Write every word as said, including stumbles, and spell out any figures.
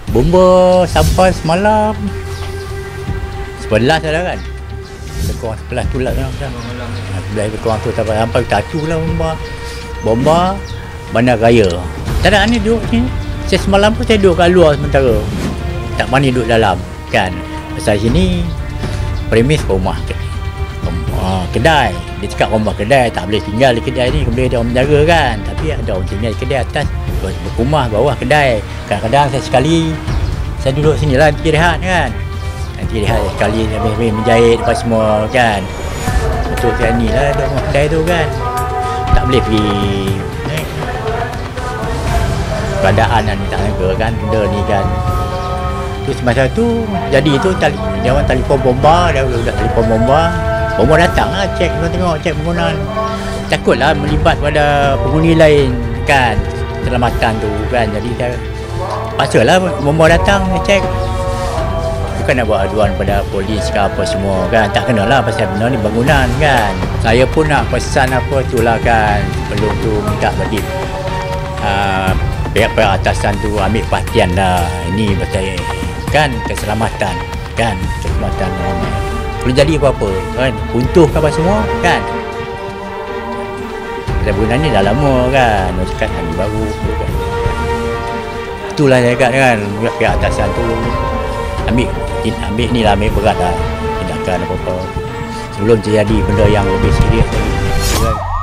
bomba sampai semalam sebelas dah kan, lebih kurang sebelas tu lah kan, sebelas lebih kurang tu sampai sampai satu lah bomba bomba Bandar Raya. Tak ada ni duduk ni, saya semalam pun saya duduk kat luar sementara, tak berani duduk dalam kan, pasal sini premis rumah uh, kedai, dia cakap rumah kedai tak boleh tinggal di kedai ni, boleh ada orang menjaga kan, tapi ada orang tinggal di kedai atas rumah, bawah kedai. Kadang-kadang saya sekali saya duduk sini lah pergi rehat kan, nanti rehat sekali habis-habis menjahit apa semua kan, betul kan ni lah ada rumah kedai tu kan, tak boleh pergi eh. Keadaan ni tak sangka kan benda ni kan. Tu semasa tu jadi tu tali, dia orang telefon bomba, dia udah telefon bomba, bomba datang lah cek, tengok cek penggunaan, takutlah melibat pada penghuni lain kan, keselamatan tu kan, jadi saya paksalah bomba datang cek, bukan nak buat aduan pada polis ke apa semua kan, tak kenalah pasal benda ni bangunan kan. Saya pun nak pesan apa tu lah kan, belum tu minta bagi uh, pihak-pihak atasan tu ambil perhatian lah, ini betul kan, keselamatan kan, keselamatan orang boleh jadi apa-apa kan, runtuh ke apa semua kan. Bangunan ni dah lama kan, nak cakap hari baru kan. Itulah saya cakap kan, pihak atasan tu ambil ambil ni lah, ambil berat lah tindakan apa-apa sebelum terjadi benda yang lebih serius lagi kan.